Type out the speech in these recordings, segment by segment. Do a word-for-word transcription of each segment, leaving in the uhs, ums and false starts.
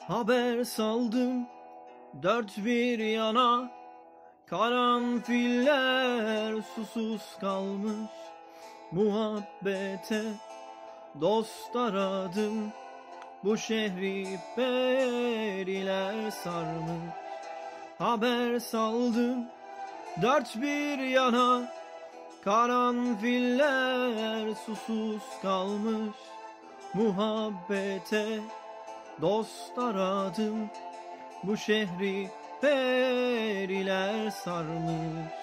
Haber saldım dört bir yana, karanfiller susuz kalmış. Muhabbete dost aradım, bu şehri periler sarmış. Haber saldım dört bir yana, karanfiller susuz kalmış. Muhabbete dost aradım, bu şehri periler sarmış.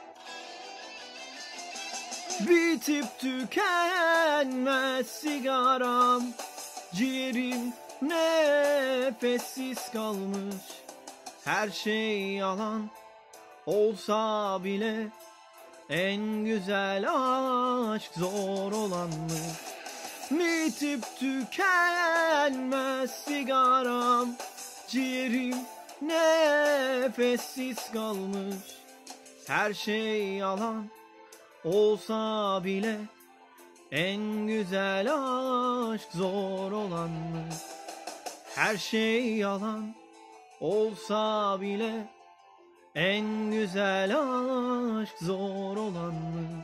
Bitip tükenmez sigaram, ciğerim nefessiz kalmış. Her şey yalan olsa bile, en güzel aşk zor olanmış. Bitip tükenmez sigaram, ciğerim nefessiz kalmış. Her şey yalan olsa bile, en güzel aşk zor olanmış. Her şey yalan olsa bile, en güzel aşk zor olanmış.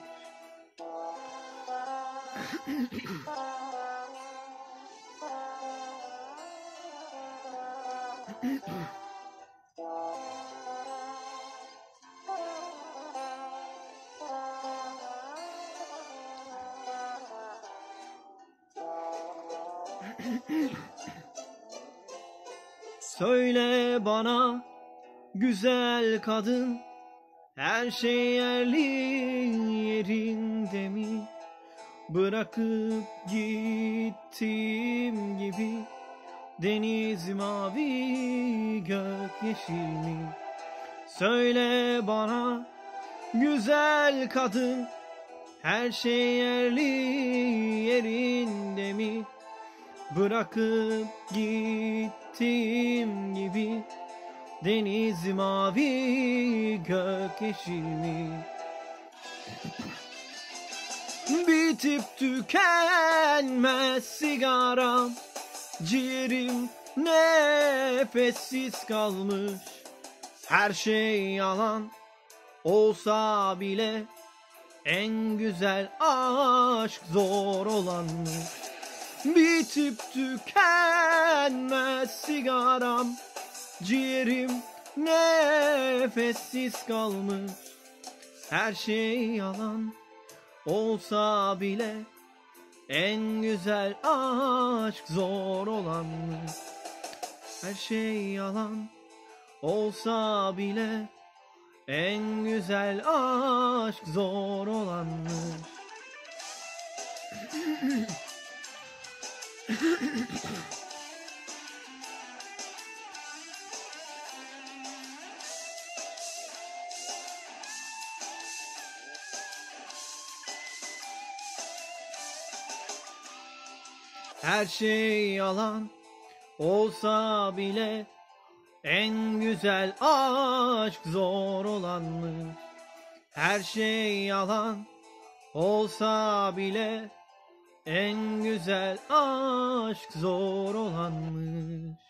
Söyle bana güzel kadın, her şey yerli yerinde mi? Bırakıp gittiğim gibi, deniz mavi gök yeşil mi? Söyle bana güzel kadın, her şey yerli yerinde mi? Bırakıp gittiğim gibi, deniz mavi gök yeşil mi? Bitip tükenmez sigaram, ciğerim nefessiz kalmış. Her şey yalan olsa bile, en güzel aşk zor olanmış. Bitip tükenmez sigaram, ciğerim nefessiz kalmış. Her şey yalan olsa bile, en güzel aşk zor olanmış. Her şey yalan olsa bile, en güzel aşk zor olanmış. Her şey yalan olsa bile, en güzel aşk zor olanmış. Her şey yalan olsa bile, en güzel aşk zor olanmış.